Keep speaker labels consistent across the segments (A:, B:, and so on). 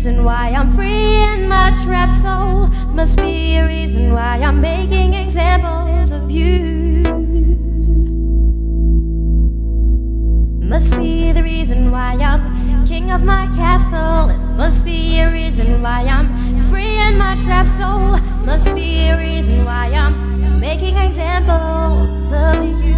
A: reason why I'm free in my trapped soul. Must be a reason why I'm making examples of you. Must be the reason why I'm king of my castle. It must be a reason why I'm free in my trapped soul. Must be a reason why I'm making examples of you.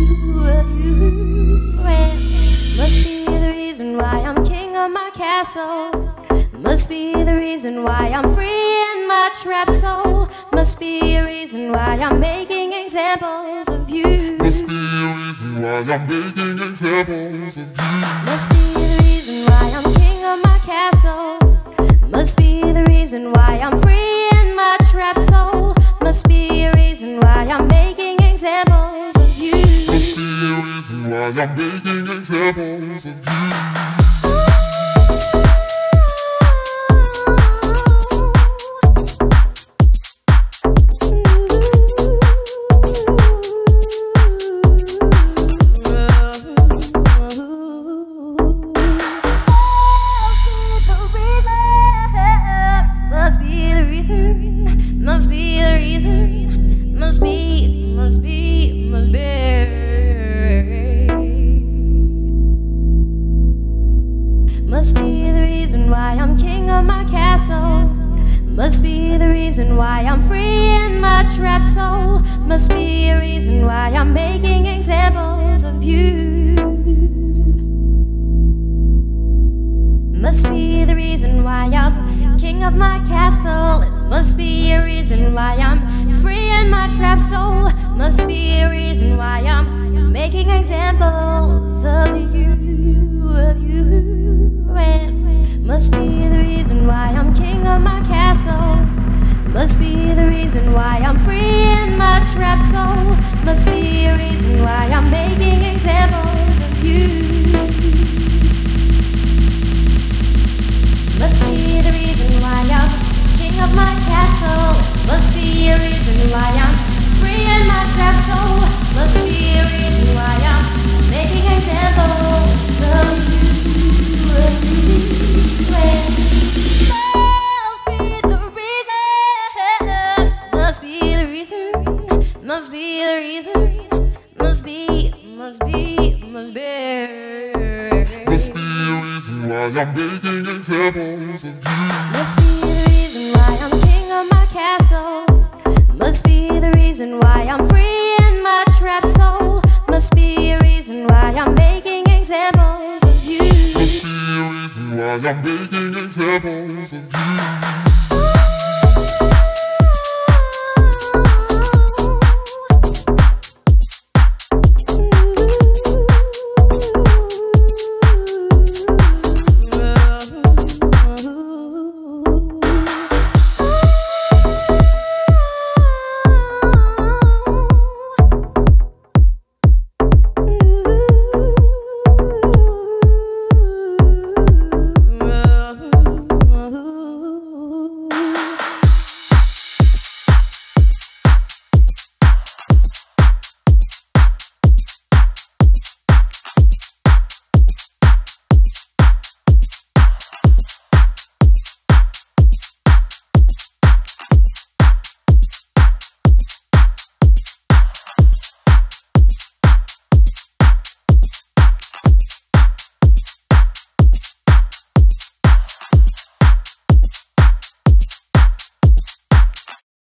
A: Must be the reason why I'm king of my castle. Must be the reason why I'm free in my trapped soul. Must be a reason why I'm making examples of you.
B: Must be a reason why I'm making examples of you.
A: Must be the reason why I'm king of my castle. Must be the reason why I'm free in my trapped soul. Must be a reason why I'm making examples of you.
B: Must be a reason why I'm making examples of you.
A: Must be the reason why I'm king of my castle. Must be the reason why I'm free in my trapped soul. Must be a reason why I'm making examples of you. Must be the reason why I'm king of my castle. It must be a reason why I'm free in my trapped soul. Must be a reason why I'm making examples of you. Must be the reason why I'm king of my castle. Must be the reason why I'm free in my trapped soul. Must be a reason why I'm making examples of you. Must be the reason why I'm king of my castle. Must be a reason why I'm free in my trapped soul. Must be a reason why I'm making examples of you. Must be the reason, must be the reason, must be
B: a reason why I'm making examples of you.
A: Must be the reason why I'm king of my castle. Must be the reason why I'm free in my trapped soul. Must be a reason why I'm making examples of you.
B: Must be a reason why I'm making examples of you.